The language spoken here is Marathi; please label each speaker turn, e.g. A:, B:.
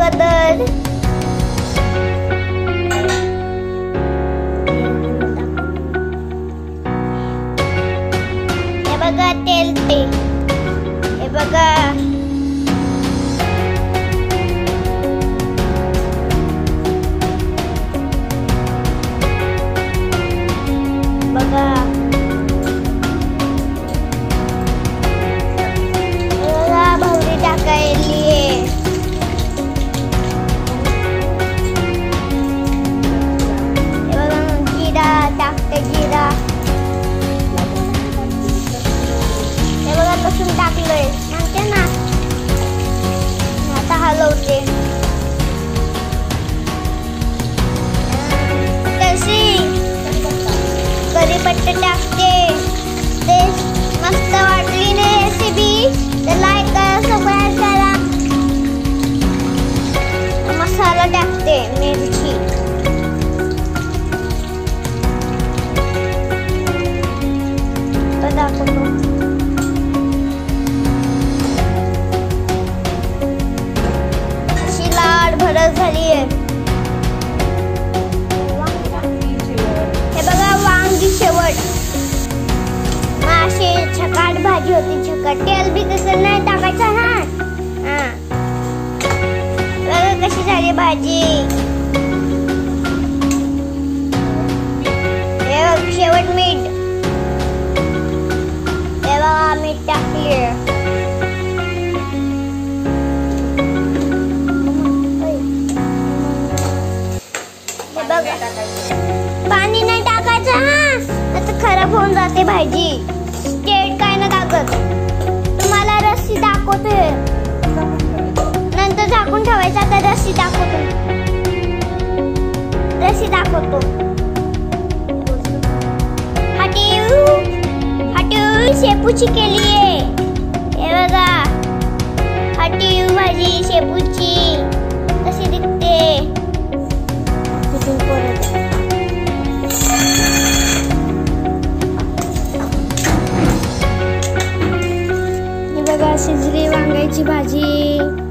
A: अगोदर हे बघा तेल ते हे बघा भवरी टाकायली जिरा टाकते जिरा हे बघा लसूण टाकलंय सांगते ना आता हलवते तशी कढीपत्ता टाकते ते मस्त वाटली ना रेसिपी तर लाईक करा सबस्क्राइब करा मसाला टाकते मिरची दाखवतो अशी लाल भडक झाली आहे हे बघा वांगी शेवट मासे छकाट भाजी होती छकाट तेल बी कसं नाही टाकायचं हा बघा कशी झाली भाजी हे शेवट मीठ हे बघा मीठ टाकले पाणी नाही टाकायचं हा आता खराब होऊन जाते भाजी तेल काय ना टाकत तुम्हाला रस्सी दाखवते नंतर झाकून ठेवायचं आता रस्सी दाखवतो हाटीव शेपूची केली आहे हे बघा हाटीव भाजी शेपूची कशी दिसते ही बघा शिजली वांग्याची भाजी